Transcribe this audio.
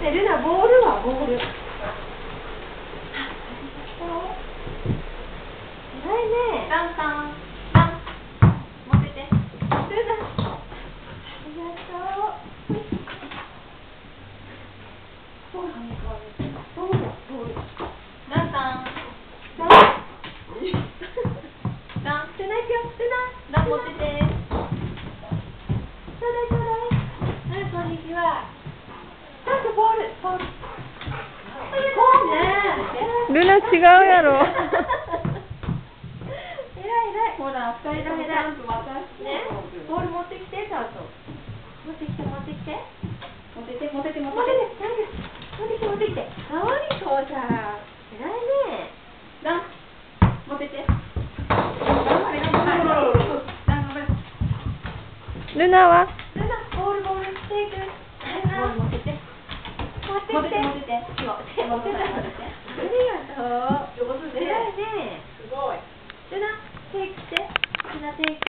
ね、ルナ、ボールはボール。偉いね。 タンタン、タン。持ってて。 ルナ。ありがとう。ボール。ボール。ボール。 タンタン。 タン。 タン。 ルナ行くよ。ルナ。 タン持ってて。 ちょうだいちょうだい。はい、こんにちは。タンとボール。ボール。 ルナ違うやろ。 偉い偉い。 ほら、二人ともちゃんと渡して。 ね、ボール持ってきて、ちゃんと。持ってきて、持ってきて。 持ってて、持ってて、持持ってきて、持ってきて、持ってきて。かわいい子さ。偉いね。 タン。持ってて。頑張れ、頑張れ。タン、頑張れ。 ルナはルナ、ボール、ボール、テイク。 ボール持ってて。 持ってきて。 持ってて。 持ってた。ありがとう。偉いね。 すごい。 ルナ、テイクして。ルナ、テイク。